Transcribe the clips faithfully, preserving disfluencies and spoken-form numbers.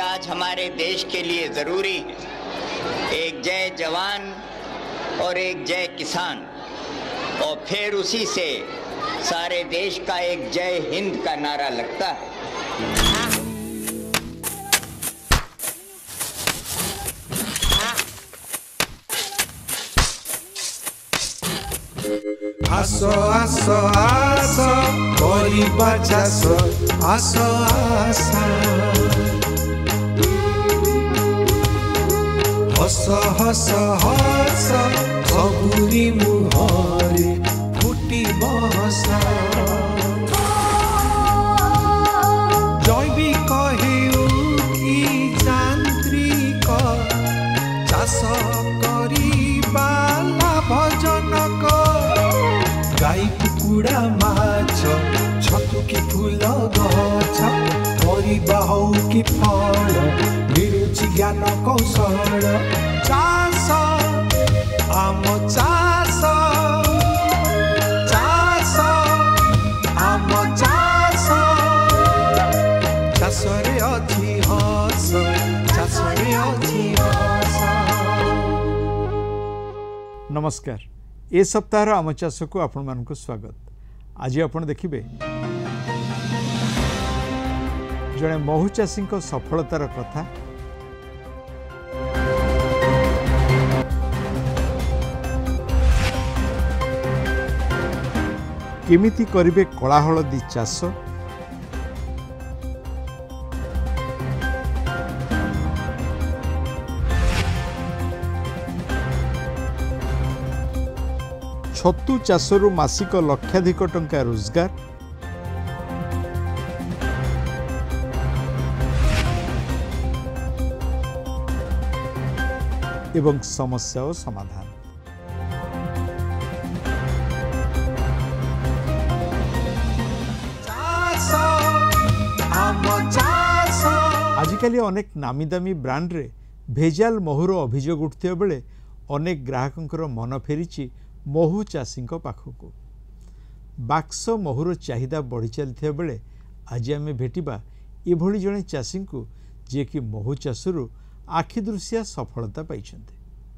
आज हमारे देश के लिए ज़रूरी है। एक जय जवान और एक जय किसान, और फिर उसी से सारे देश का एक जय हिंद का नारा लगता है। आसो आसो आसो करिबा चासो आसो आसो हस हस हस सबुरी मुहरे फुटी बहसा जैविक हेउ कि जांत्रिक चाष करिबा लाभजनक गाई कुकुड़ा माछ छतु कि फूल गछ परिबा हौ कि फल मिलुछि ज्ञान कौशल चाष आम चाष चाष आम चाष चाषरे अछि हस चाषरे अछि हस। नमस्कार, ए सप्ताह आम चाष को आपण मानक स्वागत। आज आपण देखिबे जड़े महू चाषी सफलतार कथा, केमिति करिबे कला हलदी चाष, छतु चाषरु मासिक लक्षाधिक टंका रोजगार, एवं समस्या और समाधान। आजिकाली अनेक नामी दामी ब्रांड रे भेजाल महूर अभियोग उठुवा बेले अनेक ग्राहकों मन फेरी महू चाषी पाखक। बाक्स महूर चाहिदा बढ़ी चलता बेले आज आम भेटिबा एभली जड़े चाषी को जे कि महू चाषरु आखिदृशिया सफलता पाइछन्ते।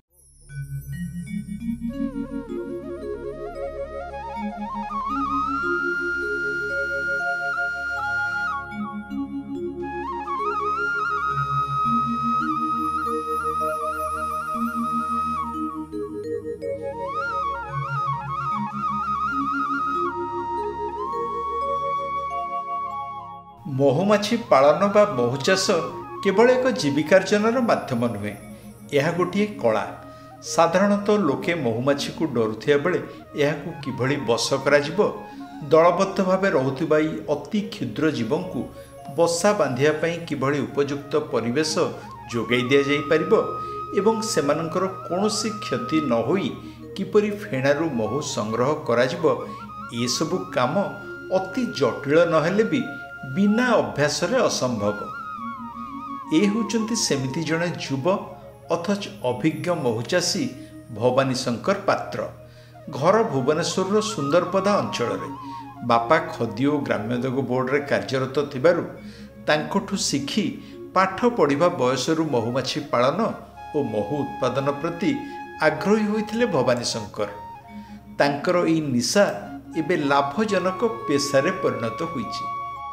महुमाछी पालन बा महू चाष केवल एक जीविकार्जनर माध्यम नुहे, यह गोटे कला। साधारणतः लोके महुमाछी को डरुथिया बेले यहाकू किभली बस करा जिवो, दलबद्ध भावे रहुथिबा अति क्षुद्र जीवों को बसा बांधिया पई किभली उपयुक्त परिवेश जोगाई दिया जाई परिबो एवं सेमानंकर कोनोसी क्षति न होई किपरि फेणारू महू संग्रह करा जिवो, ए सबु काम अति जटिल नहेले भी बिना अभ्यास रे असंभव। ए होचंती सेमिति जणे युव अथच अभिज्ञ महूचाषी भवानी शंकर पात्र। घर भुवनेश्वर सुंदरपदा अंचल रे बापा खदी और ग्राम्योद्योग बोर्ड रे कार्यरत थिबारु तांकोठु शिखी पाठ पढ़िबा बयसरु महुमाछी पालन और महू उत्पादन प्रति आग्रही होइथिले भवानी शंकर। तांकर ई निशा एबे लाभजनक पेशारे परिणत होइछि।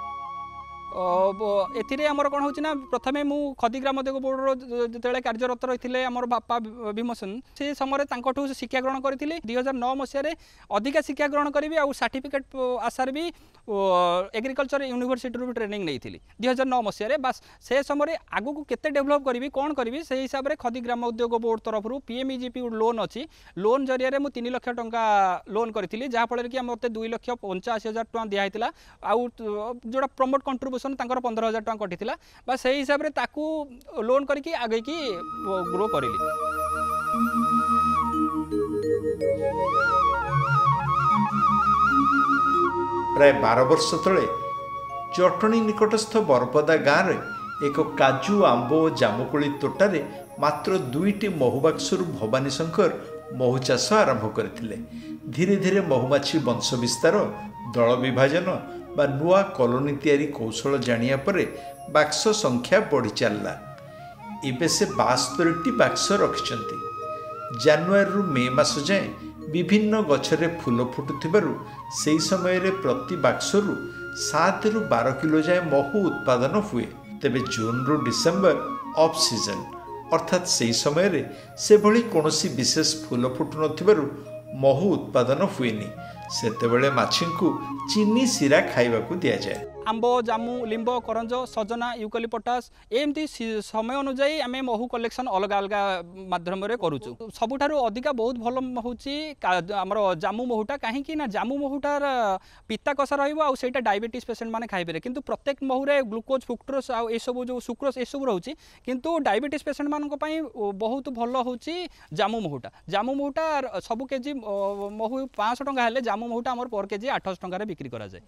एथिरे आमर कौन होना प्रथमे मु खदी ग्रामोद्योग बोर्ड जो कार्यरत रही है आम बापा भीमसेन से समय शिक्षा ग्रहण करी दुई हजार नौ मसीह अधिका शिक्षा ग्रहण करी आ सर्टिफिकेट आशार भी एग्रिकल्चर यूनिवर्सिटी भी ट्रेनिंग नहीं थी दुई हजार नौ मसीह बास से समय आगू को केते डेभलप करी कौन करी से हिसाब से खदी ग्रामोद्योग बोर्ड तरफ पीएमईजीपी लोन अच्छी लोन जरिया मुझे तीन लाख टंका लोन करी जहाँफल कि मत दुई लक्ष पंचाशी हजार टाँग दिखाई आउ जोड़ा प्रमोट कंट्रीब्यूशन तांकर पंद्रह हजार टाँग कटी बस से हिसाब से ताकू लोन करके आगे की ग्रो कर प्राय बार वर्ष तले जटणी निकटस्थ बरपदा गाँव में एक काजू आंब और जामुकोली तोटारे मात्र दुईटी महुबाक्सरू भवानी शंकर महू चाष आरंभ करथिले। धीरे धीरे महुमाछी वंश विस्तार, दल विभाजन बा नुआ कॉलोनी तैयारी कौशल जानिया परे बाक्स संख्या बढ़ी चलला। एबे से बास्तरी बाक्स रखिछंती। जानुआरी मे मास जाए विभिन्न गछरे फूल फुटुथिबारु सेही समय रे प्रति बाक्सरु सात रु बारह किलो जाए महू उत्पादन हुए। तेबे जून रु डिसेम्बर ऑफ सीजन अर्थात सेही समय रे से भली कोनोसी विशेष फूल फुटु नथिबारु महू उत्पादन हुएनी। सेतेबेले माछींकु चीनी सिरा खाइबाकू दिया जाए। आंब जामु लिंब करंज सजना यूकलिपटास एमती समय अनुजाई आम महू कलेक्शन अलग अलग माध्यम करुचु। सबुठारु अधिका बहुत भल होची आमर जामु महूटा कहीं ना जामु महूटार पिता कषा रहा डायबिटीज पेसेंट मैंने खाइबे किंतु प्रत्येक महूरे ग्लुकोज फ्रुक्टोज आ सब जो सुक्रोज ए सब रोचे किंतु डायबिटीज पेसेंट मान बहुत भल होची जामु महूटा। जामु महूटा सब केजी महू पाँच सौ टंका जामु महूटा आमर पर केजी आठ सौ टंका बिक्री करा जाए।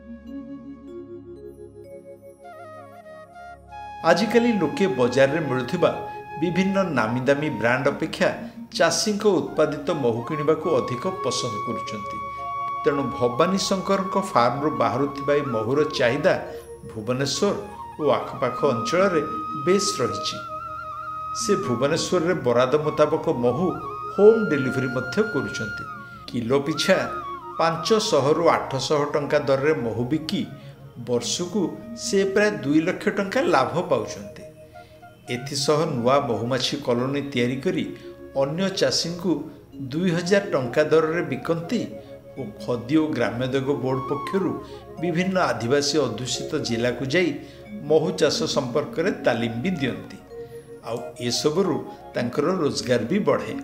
आजिकाली लोके बजार रे मिलुथिबा विभिन्न नामी दामी ब्रांड अपेक्षा चाषी उत्पादित महू किनिबा को अधिक पसंद करुचंती। तेणु भवानी शंकर फार्म रु बाहरुथिबा ए महूर चाहिदा भुवनेश्वर और आखपाख अंचल रे बेस रहिछि। से भुवनेश्वर रे बराद मुताबक महू होम डिलीवरी मध्य करुचंती। किलो पिछा पांच सौ रु आठ सौ टंका दर रे महू बिकी वर्षकू से प्राय दुई लक्ष टंका लाभ पाउछंती। एथिसह नुआ बहुमाछी कॉलोनी तैयारी करी अन्य चाषी को दुई हजार टंका दर रे बिकंती और खदी और ग्रामोद्योग बोर्ड पक्षरु विभिन्न आदिवासी अध्युषित जिला को जाई महू चाष संपर्क में तालीम भी दियंती। आउ ए सबरु तांकर रोजगार भी बढ़े।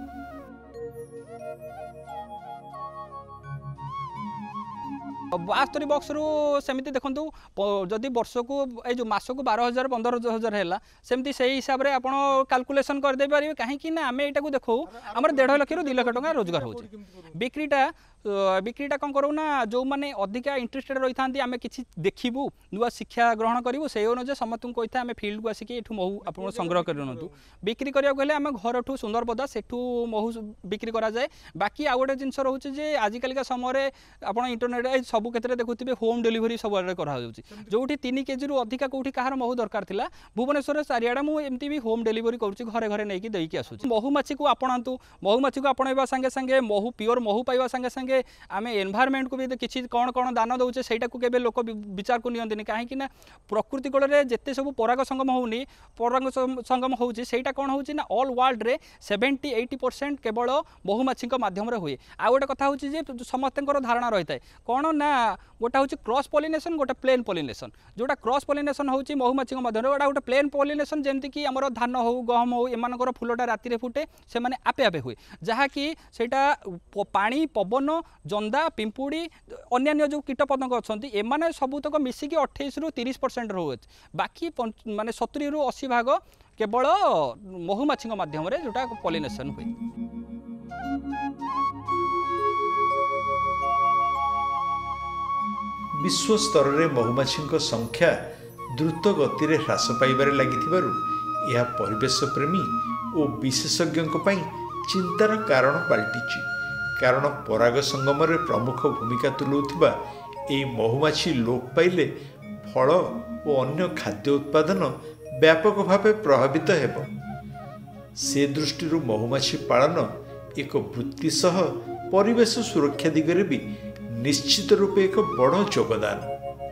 बास्तरी बक्स रु सेमती देखंतु जदि वर्ष को ए जो मास को बारह हजार पंद्रह हजार है सेमती से हिसाब से आपण कैलकुलेशन कर दे पारे। कहीं ना आम यहाँ देखो आम डेढ़ लक्ष रु दुई लक्ष टका रोजगार हो बिक्रीटा बिक्रीटा कौन करूँ ना जो मैंने अधिका इंटरेस्टेड रही था आम कि देखू नुआ शिक्षा ग्रहण करूँ से अनुसार समस्त को कही आम फिल्ड को आसिक ये महू आप संग्रह कर बिक्री करने आम घर ठू सुंदरपदा सेठू महू बिक्री कराए। बाकी आउ गोटे जिन रोचे आजिकल समय आप इंटरनेट सब क्षेत्र देखुए होम डिलीवरी सब आड़े जो तीन केजी रु अधिका कौटी कहार महू दरकार था भुवनेश्वर चारिआडे मुझे भी होम डिलीवरी करुँच घरे घरे नहीं देकी आसूँ। महुमाछी को आपणातु महुमाछी को आपणा संगे संगे महू प्योर महू पाइबा संगे संगे आम एनवायरमेंट को भी किसी कौन कौन दान दौचे से लोक विचार को नियंती कहीं प्रकृति कूल में जिते सब पराग संगम होनी पराग संगम होटा कौन हो ऑल वर्ल्ड रे सेवेन्टी एटी परसेंट केवल महुमाछी मध्यम हुए। आ गोटे कथा हूँ समस्त धारणा रही है कौन ना गोटा हूँ क्रॉस पॉलिनेशन गोटे प्लेन पॉलिनेशन जोटा क्रॉस पॉलिनेशन हूँ महुमाछी मध्य गोटा गोटे प्लेन पॉलिनेशन जमीक आम धान हो गहम हो एम फूलटा राति फुटे से मैंने आपे आपे हुए जहाँकि सेटा पानी पवन जंदा पिंपुड़ी अन्य जो कीट पतंग अच्छा एम सबुतक मिसिकी अठाईस रु तीस परसेंट रोज बाकी माने सत्तरी रु अस्सी भाग केवल महुमाछी मध्यम जोटा पॉलिनेशन हुए। विश्व स्तर में महुमाछी संख्या द्रुत गति में ह्रास पाइबारे लगिथिबारु यह परिवेश प्रेमी और विशेषज्ञों चिंतार कारण पलटिछि। कारण पराग संगम रे प्रमुख भूमिका तुलाउथिबा ए महुमाछी लोप पाइले फल और अन्य खाद्य उत्पादन व्यापक भावे प्रभावित हेब। से दृष्टि महुमाछी पालन एक वृत्ति सह परिवेश सुरक्षा दिगरे भी निश्चित रूपे एक बड़ योगदान।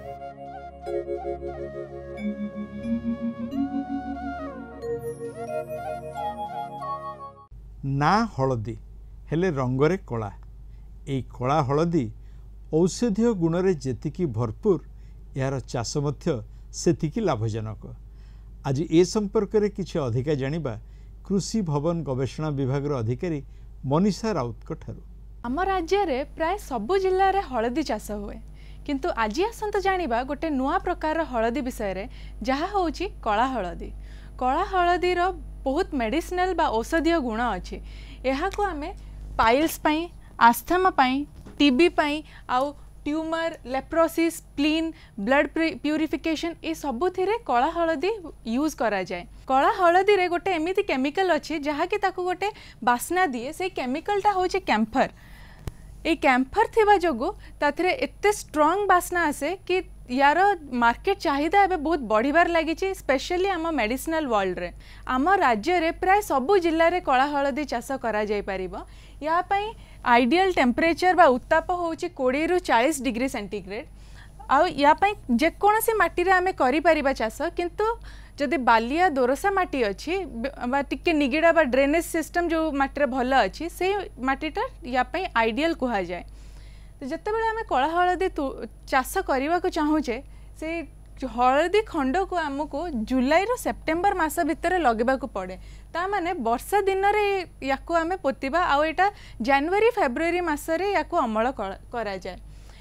ना हलदी हेले रंगरे कला एई कला हलदी औषधीय गुणरे जेतिकी भरपूर यार चाष मध्य सेतिकी लाभजनक। आज ए संपर्क में किछि अधिका जानिबा कृषि भवन गवेषणा विभाग अधिकारी मनीषा राउत ठारू। आम राज्य रे प्राय सबु जिल्ला रे हलदी चाष हुए किंतु आज आसंत जानिबा गोटे नुआ प्रकार हलदी विषय रे जहा होउची कला हलदी। कला हलदी रो बहुत मेडिसिनल बा औषधीय गुण अच्छी। यहाँ को आमे पाइल्स पाई आस्थमा पाई टीबी पाई आउ tumour leprosy spleen blood purification ये सबुथिरे कला हलदी यूज करा जाए। कला हलदी रे गोटे एमिति केमिकल अच्छी जहाँकि ताकू गोटे बास्ना दिए से केमिकलटा होचे कैम्फर। ये कैम्फर थिबा जोगु ताथिरे एते स्ट्रांग बास्ना आसे कि यार मार्केट चाहिदा एबे बहुत बढ़िबार लगी स्पेशली आम मेडिसिनल वर्ल्ड रे आम राज्य रे प्राय सबु जिल्ला रे कला हळदी चाष करा जाय परिबो। या पई आइडियल टेम्परेचर बा उत्ताप होउची बीस रु चालीस डिग्री सेंटीग्रेड आ या पई जे कोनोसी माटी रे आमे करि परिबा चाष किंतु जदि बालिया दोरसा माटी अच्छी बा टिके निगिड़ा बा ड्रेनेज सिस्टम जो माटी रे भल अच्छी से माटीटा या पई आइडियल कुहा जाए। तो जिते बड़े आम कला हळदी चाष करने को चाहूचे से हळदी खंड को आमको जुलाई रु सेप्टेम्बर मास भितर लगेबा को पड़े ता माने वर्षा दिन रे याकू आमे पोतिबा आ एटा जनवरी फेब्रुआरी मासरे याकू अमल करा जाए।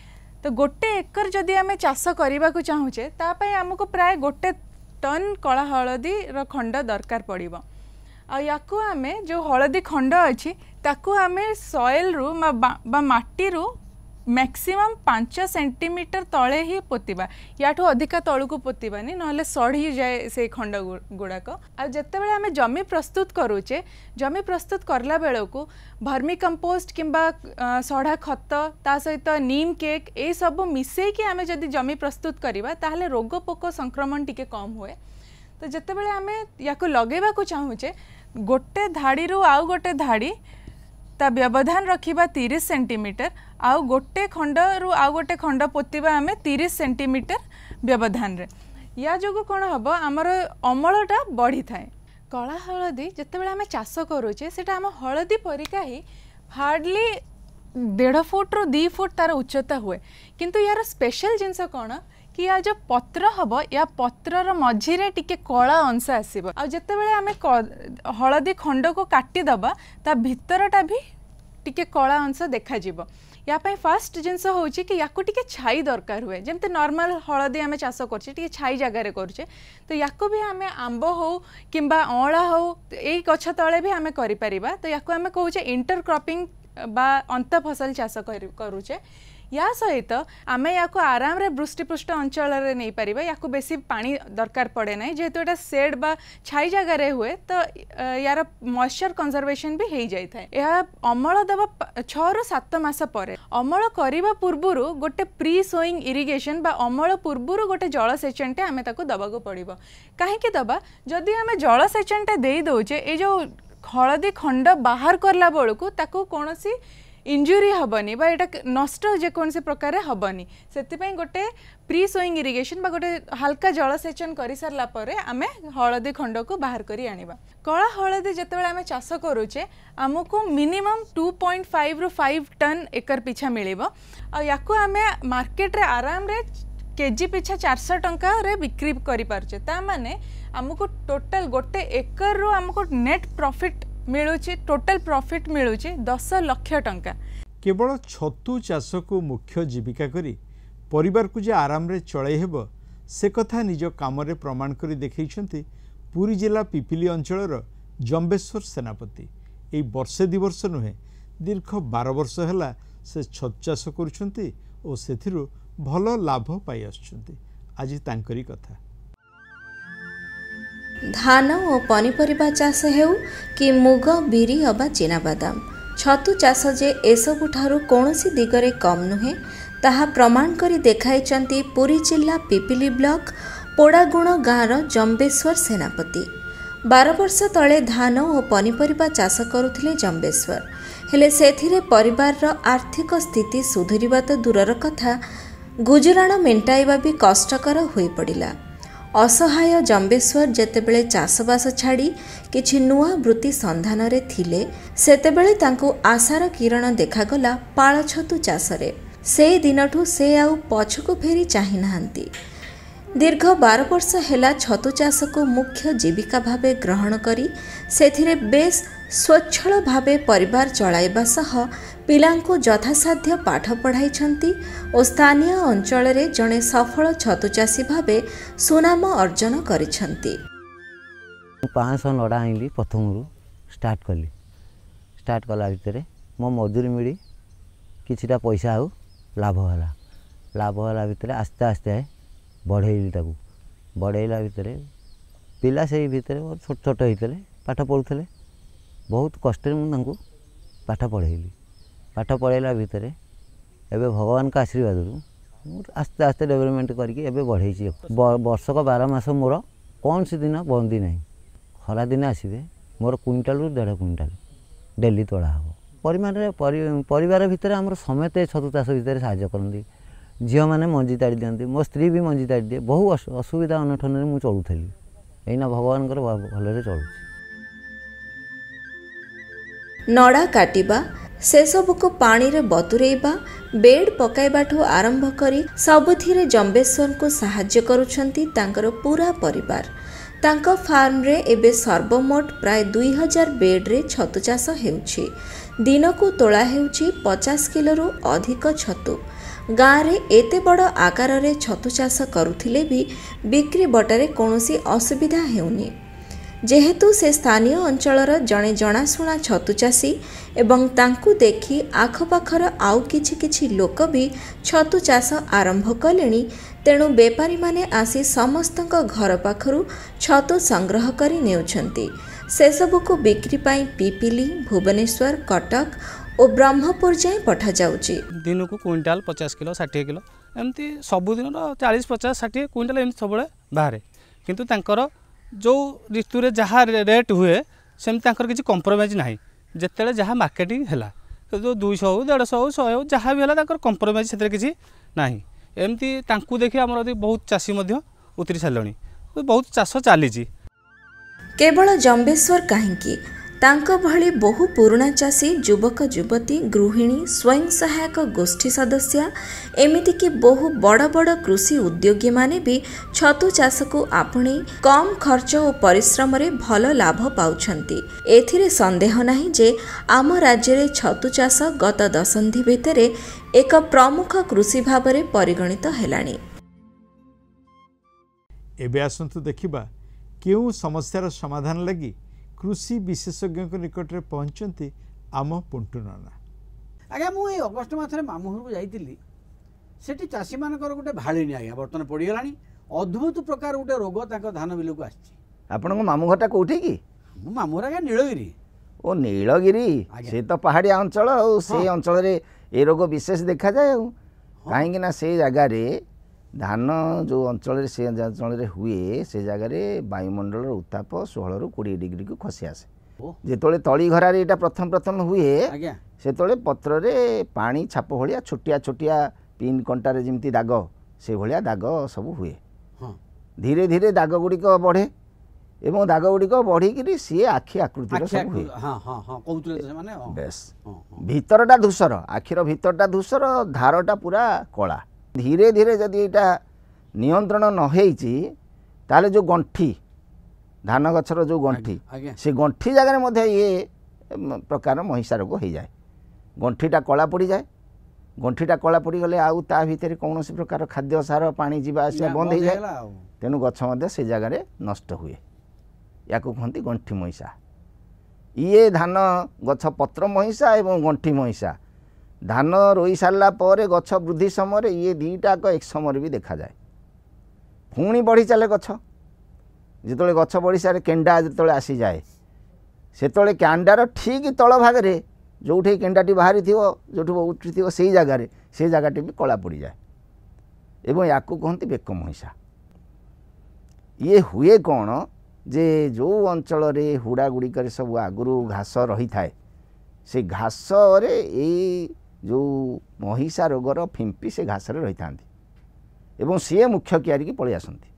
तो गोटे एकर जदि आमे चाष करने को चाहूचे ता पई आमको प्राय गोटे टन कला हळदी रो खंड दरकार पड़िबो। आ याकू आमे जो हळदी खंड अच्छी ताकू आमे सॉइल रु बा माटी रु मैक्सिमम पांच सेंटीमीटर तले ही पोतिबा याठू अधिका तलू को पोतिबानी नहले सड़ी जाए से खंड गुड़ाक। आ जते बेले आमे जमी प्रस्तुत करूचे जमी प्रस्तुत करला बेले को भर्मी कंपोस्ट किंबा सड़ा खत ता सहित नीम केक ए सब मिसई कि आमे जदि जमी प्रस्तुत करिबा ताहले रोग पोक संक्रमण टिके कम हुए। तो जते बेले आमे याको लगेबा को चाहूचे गोटे धाड़ी रु आउ गोटे धाड़ी ता व्यवधान रखिबा तीस सेंटीमीटर आउ गोटे खंड रु आउ गोटे खंड पोतिबा आमे तीस सेंटीमीटर व्यवधान रे। या जोगु कोन हबो हमर अमलटा बढ़ी थाए। कला हळदी जते बेले आमे चाष करूचे सेटा हम हळदी परिका ही हार्डली डेढ़ फुट रु दो फुट तार उच्चता हुए किंतु यार स्पेशल जिनस कोन कि या जो पत्र हबो या पत्रर मझिरे टिके कला अंश आसीबो आ जते बेले आमे हळदी खंड को काटी दबा ता भितरटा भी टिके कला अंश देखा जिवो। या पई फर्स्ट जिनस होउची कि याकू टिके छाई दरकार हुए जेमते नॉर्मल हळदी आमे चाष करछे टिके छाई जगह रे करछे तो याकू भी आमे आंब हो किंबा अळा हो एई गछ तळे भी आमे करि परिबा। तो याकू आमे कहूचे इंटर क्रॉपिंग बा अंत फसल चाष करूचे। या सहित आमे याको आराम रे वृष्टिपृष्ठ अंचल रे नहीं परिबा याको बेसी पानी दरकार पड़े ना जेहेतु एटा सेड बा छाई जगह रे हुए तो यार मॉइस्चर कंजर्वेशन भी हो जाई थाए। या अमल दबा छह रु सात मास परे अमल करिबा पूर्वरु गोटे प्री सोइंग इरिगेशन बा अमल पूर्वरु गोटे जलसेचनटे आमे ताको दबाको पड़िबो। काहे कि दबा जदि आमे जलसेचनटे देई दोचे ए जो हळदी खंड बाहर करला बेलू ताको कोनोसी इंजुरी हबनी बा एटा नष्ट जेकोसी प्रकार हबनी से गोटे प्री सोइंग इरिगेशन बा गोटे हल्का जलसेचन कर सारा पर आमे हळदी खंड को बाहर करी आनिबा। कला हळदी जेतेबेले आमे चाष करूचे आमको मिनिमम टू पॉइंट फाइव रु फाइव टन एकर पिछा मिलिबो आ याकू आमे मार्केट रे आराम रे केजी पिछा चार सौ टंका रे बिक्री करि पारचे ता माने आमको टोटल गोटे एकर रो आमको नेट प्रॉफिट मिलुची टोटल प्रॉफिट मिलुची दस लाख टंका। केवल छतु चाष को मुख्य जीविका करी परिवार को जे आराम रे चलाई हेबो से कथा निज काम रे प्रमाण करी देखैछंती पुरी जिला पिपिली अंचलर जम्बेश्वर सेनापति। एई वर्षे दि वर्ष नुहे दीर्घ बारह वर्ष हैला से छतु चाष करुछंती और सेथिरु भल लाभ पाई आछंती। आज तांकरी कथा धान और पनीपरिबा चाष हेउ कि मुग बिरी अबा चिनाबादाम छतु चाष जे एसबुठारु कौनसी दिगरे कम नुहे ताहा प्रमाण करी देखाइचंती पुरी जिला पिपिली ब्लॉक पोड़ागुण गाँवर जम्बेश्वर सेनापति। बारह वर्ष तले धान और पनीपरिबा चाष करुथिले जम्बेश्वर हेले सेथिरे परिवार रो आर्थिक स्थिति सुधुरिबा तो दूरर कथा गुजराण मेंटाइबा भी कष्टकर होई पड़िला। असहाय जम्बेश्वर जेतेबेले चाषबास छाड़ी किछि नुआ वृत्ति संधान रे थिले सेतेबेले तांको आशार किरण देखागला पाळ छतु चाषरे। से दिनठू से आउ पछको फेरी चाहि नाहंती। दीर्घ बारह वर्ष हेला छतु चाष को मुख्य जीविका भावे ग्रहण करी सेथिरे बेस स्वच्छल भावे परिवार चलाइबा सह पिलांको यथासाध्य पाठ पढ़ाई और स्थानीय अंचल रे जड़े सफल छतुचाषी भावे सुनाम अर्जन करिछंती। पाँच सौ नड़ा आइली प्रथम स्टार्ट कली स्टार्ट कला भितर मो मजूरी मिली किछिटा पैसा आउ लाभ होला लाभ होला भितर आस्ते आस्ते बढ़ेली ताकू बढ़ेला भितर पिला से भितर छोट छोट होते पाठ पढ़ुले बहुत कष्ट मुझे पाठ पढ़ेली पाठ पढ़ाइला भितर एबे भगवान का आशीर्वाद आस्ते आस्ते डेवलपमेंट करके एबे बढ़े वर्षक बारह मास मोर कौन सी दिन बंदी ना खरा दिन आसबे मोर क्विंटाल रु डेढ़ क्विंटाल डेली तोड़ा हम परिमाण परिवार भितर आम समस्ते छतु चाष भितर साहाय्य करती झील मैंने मंजी ताड़ी दिखती मो स्त्री भी मंजी ताड़ी दिए बहु असुविधा अनठन में मुझे चलुली एना भगवान भलरे चलुची नड़ा काटिबा से सबको पानी रे बतुरेइबा बेड पकाइबाठू आरंभ करी सबुथिरे जम्बेश्वर को साहाय्य करुछंती तांकर पूरा परिवार तांका फार्म रे एबे सर्वमोट प्राय दुई हजार बेड रे छतु चाष हेउछि दिन को तोला हेउछि पचास किलो रु अधिक छतु गाँव रे एते बड़ आकार रे छतु चाष करुथिले भी बिक्री बटारे कोनोसी असुविधा हेउनी जेहेतु से स्थानीय अंचलर जड़े जनाशुना छतु चाषी एवं तांकु देखि आखपाखर आउ किछि किछि लोक भी छतु चाष आरंभ कलेनी तेणु बेपारी माने आसी समस्तक घर पाखरु छतु संग्रह करी नेउछंती से सबु को बिक्री पाई पिपिली भुवनेश्वर कटक और ब्रह्मपुर जाए पठा जाउची दिन को क्विंटाल पचास किलो षाठी किलो एमती सबुदिन चालीस पचास षाठी क्विंटाल एमती सब बाहर किंतु तांकर जो ऋतु रे जहाँ रेट हुए सेमती किसी कंप्रोमाइज ना जिते जहाँ मार्केटिंग है जो दुईश हो देढ़ हो शहे हो जहाँ भी है कंप्रोमाइज से किसी ना एमती देखिए आम बहुत चाषी उतरी सारे बहुत चाष चली केवल जम्बेश्वर कहीं तांको भली बहु पुराणा चाषी युवक युवती गृहिणी स्वयं सहायक गोष्ठी सदस्य एमिति कि बहु बड़ बड़ कृषि उद्योगी माने भी छतु चाष को आपणे कम खर्च और परिश्रम रे भल लाभ पाउछंती एथिरे संदेह नाही जे आम राज्य रे छतु चाष गत दशंधि भितरे एक प्रमुख कृषि भाव रे परिगणित हेलाणी। एबे आसंतु देखिबा केउ समस्यार समाधान लगी कृषि विशेषज्ञ निकट में पहुंचती आम पुंटू नाना। आज्ञा मुझे अगस्ट मसरे मामू घर को जाइली सेठी चाषी मानकर गोटे भाड़ीनी आज्ञा बर्तमान पड़गला अद्भुत प्रकार गोटे रोग धान बिल को आपन मामू घरटा कौटी कि मो मामू आज्ञा नीलगिरी ओ नीलगिरी से तो पहाड़िया अंचल से अंचल ए रोग विशेष देखा जाए कहीं से जगार धान जो अंचल से अंचल हुए से जगार वायुमंडल उत्ताप षोह रु कोड़े डिग्री को खसी आसे जो तली घरार यहाँ प्रथम प्रथम हुए से पत्र पानी छाप भाया छोटिया छोटिया पिन कंटार जमी दाग से भाया दाग सब हुए धीरे धीरे दाग गुड़िक बढ़े एवं दाग गुड़िक बढ़ी सी आखि आकृति सब हुए बेस भितरटा धूसर आखिर भितरटा धूसर धारटा पूरा कला धीरे धीरे जदि यहाँ नियंत्रण न होइछि ताले जो गंठी धान गछर जो गंठी से गंठी जगह ये प्रकार महिषा रोग हो जाए गंठीटा कला पड़ जाए गंठीटा कला पड़ गले आउ ता भितर कौन प्रकार खाद्य सार पानी जीवा आसिया बंद हो जाए तेणु गछ से जगार नष्ट हुए या कहती गंठी महिषा ये धान गछ पत्र महिषा एवं गंठी महिषा धान रोई सारा पर गछ वृद्धि समय ये दीटाक एक समय भी देखा जाए पुणी बढ़ी चले गछ जिते गछ बढ़ी सारे केंडा जो आसी जाए से कैंडार ठीक तल भागे जो केंडाटी बाहरी थी जो उठी थी से जगार से जगहटी भी कला पड़ जाए एवं या कहती बेक महिषा ये हुए कौन जे जो अंचल रे हुड़ा गुड़िक सब आगुरी घास रही थाए से घास रे ए जो महिषा रोगर फिंपी से घास रही था एवं सी मुख्य कियारी की पलि आसती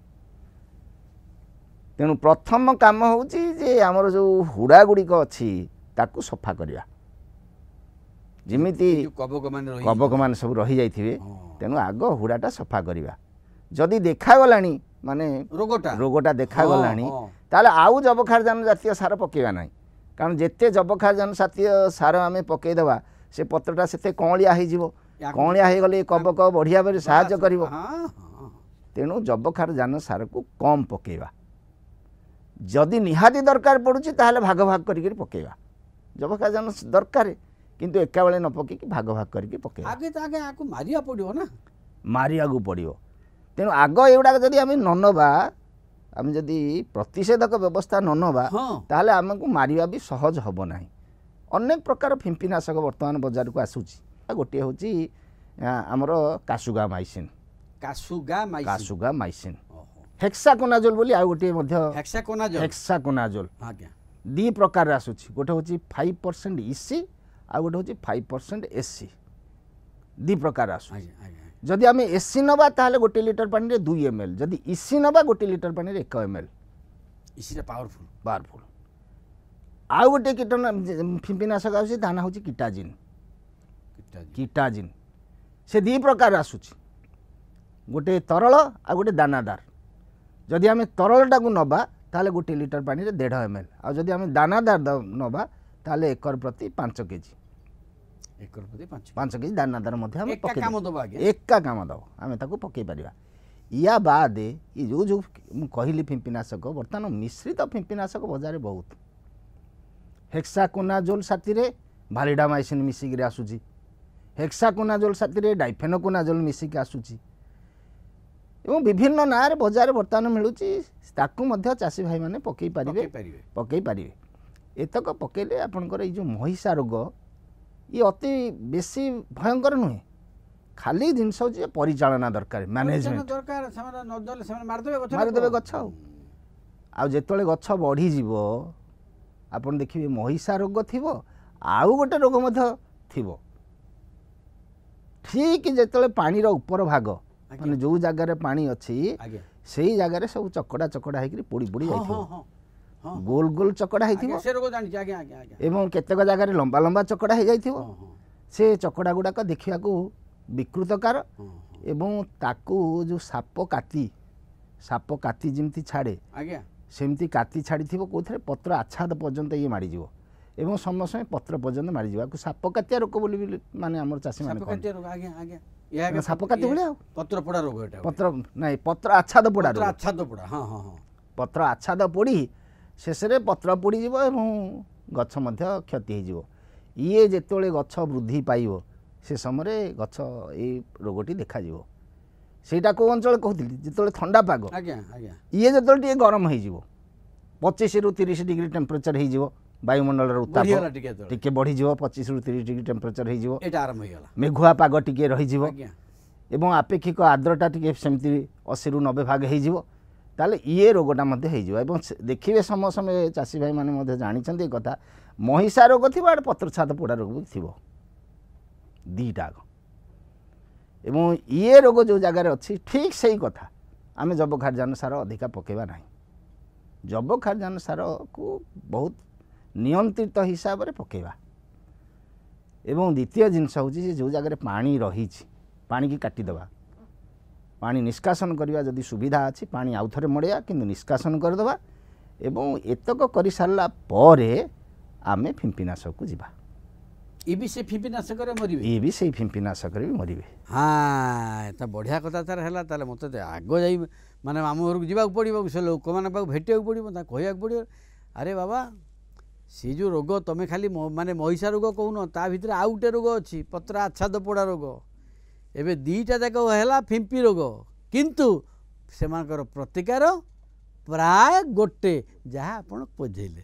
तेणु प्रथम काम हूँ जे आमर जो हुड़ा गुड़िक अच्छी ताकू सफा करवा जिमिति कबक मान सब रही जाइथिबे तेणु आग हुड़ाटा सफा करवा जदि देखागलानी माने रोगटा रोगटा देखागलानी ताले आउ जबखारजान जातीय सार पकेवा नहीं कारण जेते जबखारजान जातीय सार आम पकईदेवा से पत्रटा से कौलिया हो कौलिया हो गले कबक बढ़िया भाव साहाय्य कर तेणु जबखारजान सार को कम पकेवा जदि निहाती दरकार पड़ुची ताहले भाग भाग करके पकेवा जबखारजान दरकार किंतु एका बेले न पकई भाग भाग करके पकेवा आगे तो आगे आको मारिया पड़ियो ना मारिया को पड़ियो तेणु आग एगुड़ा जदि आम न नबा आम जदि प्रतिषेधक व्यवस्था न नबा ताहले आमको मारिया भी सहज हब नाही अनेक प्रकार फिंपीनाशक वर्तमान बजार को आसूची गोटे हूँ आमर कासुगा माइसिन कासुगा माइसिन कासुगा माइसिन हेक्साकोनाजोल बोली आ गोटे हेक्साकोनाजोल हेक्साकोनाजोल आज्ञा दी प्रकार आसूची गोटे हूँ फाइव परसेंट इसी आ गोटे हूँ फाइव परसेंट एससी दी प्रकार आसू जदि आम एसी नवा ताहले गोटे लिटर पानी रे दुई एम एल जदि इसी नवा गोटे लिटर पानी रे एक एम एल इसी पावरफुल पावरफुल आउ गोटे कीटन फिंपीनाशक आसूची ता ना हूँ कीटाजिन कीटाजिन से दी प्रकार आसूची गोटे तरल आ गोटे दानादार जदि आम तरलटा को नवा ताहले गोटे लिटर पानी रे डेढ़ एम एल आ जदि आम दानादार नवा ताहले एकर प्रति पाँच केजी एकर प्रति पाँच पाँच केजी दानादार मध्य आम एका काम दबा आगे एका काम दब आम ताको पकई परिबा या बाद ये जो जो मु कहली फिंपीनाशक बर्तमान मिश्रित फिंपीनाशक बजार बहुत हेक्साकोनाजोल साथी रे भालिडामाइसिन मिसिक आसूची हेक्साकोनाजोल साथी रे डाइफेनोकोनाजोल मिसिक आसूची एवं विभिन्न ना बजार बर्तमान मिलूची ताकू मध्य चाषी भाई माने पकई पारिबे पकई पारिबे एतक पकेले आपनकर जो महिषा रोग ये अति बेसी भयंकर नुहे खाली जिनस जे परिचालना दरकार मैनेजमेंट दरकार सेमाने नदले सेमाने मारदेबे गछ मारदेबे गछ आ जेतले गछ बढ़ी जीवो आपन देखिबे महिषा रोग थिबो आउ गोटे रोग मध्य थिबो ठीक जेतले पानी रो ऊपर भाग माने जो जगह रे पानी अछि सेही जगह रे सब चकड़ा चकड़ा हेकरी पोड़ी पोड़ी जाइथिबो गोल गोल चकड़ा हेथिबो से रोग जानि आगे आगे आगे एवं केतेक जगह रे लंबा लंबा चकड़ा हे जाइथिबो से चकड़ा गुडा का देखिया को विकृतकार एवं ताकू जो साप काती साप काती जिमती छाड़े आज्ञा सेमती काती छाड़ी थिबो कोथरे पत्र आच्छाद पर्यंत ये मारी जीवो एवं समय समय पत्र पर्यंत मारी जीवा को साप कातिया रोग बोली माने हमर चासी माने साप कातिया रोग आज्ञा आज्ञा या साप काती बोले पत्र पोड़ा रोग एटा पत्र नहीं पत्र आच्छाद पोड़ा पत्र आच्छाद पोड़ा हां हां हां पत्र आच्छाद पोड़ी शेष रे पत्र पोड़ी जीवो एवं गछ मध्य क्षति हे जीवो ये जेतोले गछ वृद्धि पाइबो से समय गछ ए रोगटी देखा जीवो सेटा को अंचल कहथिली जेतोले ठंडा पाग आज्ञा आज्ञा ये जेतोले टिके गरम हे जीवो पच्चीस रु तीस डिग्री टेम्परेचर हे जीवो वायुमंडल उत्ताप टिके बढ़ी जीवो पच्चीस रु तीस डिग्री टेम्परेचर हे जीवो एटा आरंभ हे गला मेघुआ पाग टिके रही जीवो आज्ञा एवं आपेक्षिक आर्द्रता टिके सेमती अस्सी रु नब्बे भाग हे जीवो ताले ये रोगटा मध्य हे जीवो एवं देखिबे समय समय चासी भाई माने मध्य जानि छन्ते कथा महिषा रोग थिबा पत्र छात पोड़ा रोग भी थिबो दीटा एवं ये रोग जो जगार अच्छी ठीक सही कथा आम जब खारजान सार अधिका पकेबा नहीं जब खारजान सार को बहुत नियंत्रित हिसाब से पकेबा एवं द्वितीय जिनस हूँ जो जगह पानी रही पानी की काटिदेवा पानी निष्कासन करवा जदि सुविधा अच्छी पानी आउ थे मड़िया किंतु निष्कासन करदेवा एवं एतक कर सारा पर आमे फिंपीनाशक को जीवा ये भी से फिंपीनाशक रे मरिबे ये भी से फिंपीनाशक रे भी मरिबे हाँ तो बढ़िया कथा तार है ताले मत आग जाई माने मामू घर को जीवा पड़ो से लोक मैंने भेटा पड़ो कहवाक पड़ो अरे बाबा से जो रोग तुम खाली माने महिषा रोग कहून ता भितर आउ गोटे रोग अच्छी पत्र आच्छाद पोड़ा रोग एबे दीटा जाक है फिंपी रोग किंतु से प्रतिकार प्राय गोटे जहाँ आप बुझेले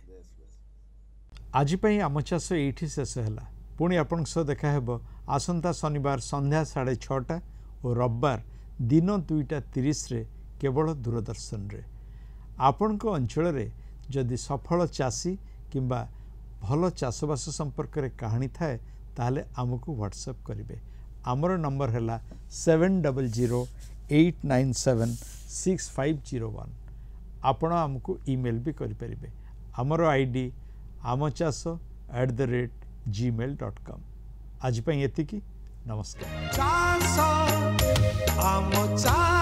आज आम चाष ये शेष है पुणी आपण देखा आसंता शनिवार संध्या साढ़े छटा और रविवार दिन दुईटा तीस रे केवल दूरदर्शन रे आपण अंचल रे जदि सफल चाषी किंबा भल चाषबास संपर्क रे कहानी थाए ताहले आमको व्हाट्सएप करेंगे आमर नंबर है seven double zero eight nine seven six five zero one आपण आमको ईमेल भी करें आमर आईडी आम चाष at the rate Gmail dot com आज एतिकी नमस्कार।